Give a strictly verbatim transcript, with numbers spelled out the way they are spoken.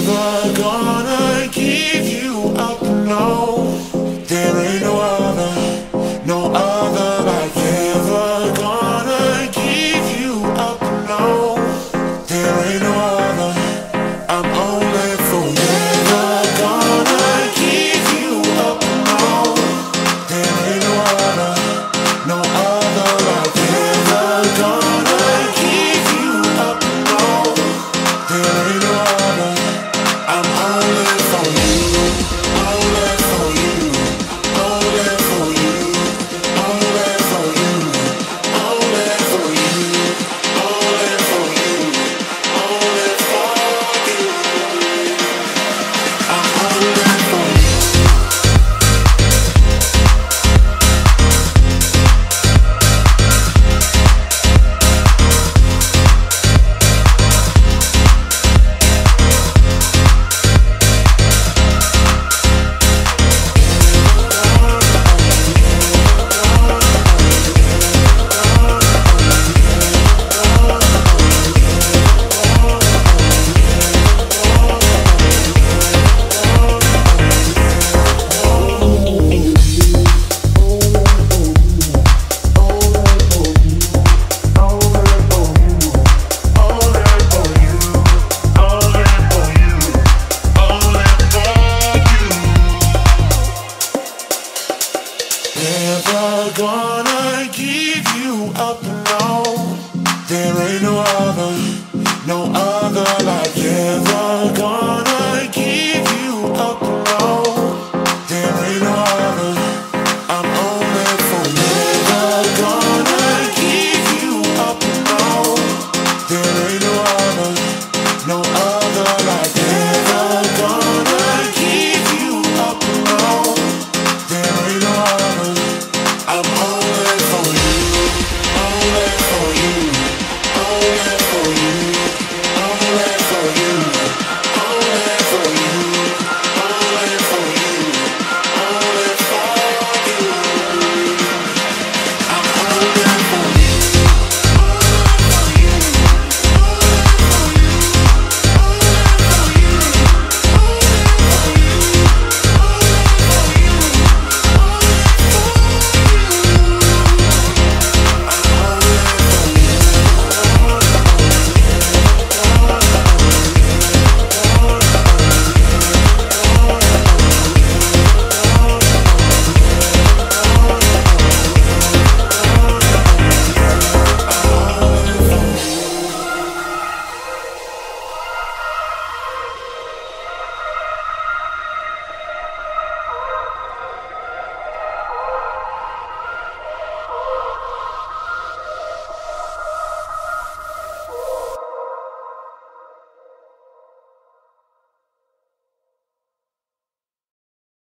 Never gonna give you up, no. There ain't no other, no other like. Never gonna give you up, no. There ain't no other, I'm only for you. Never gonna give you up, no. There ain't no other, no other like. Never gonna give you up, no. There ain't no other, I'm only for you, only for you, only for you, only for you, only for you, only for you, only for you. I'm only for you. Never gonna give you up, no. There ain't no other, no other like. Never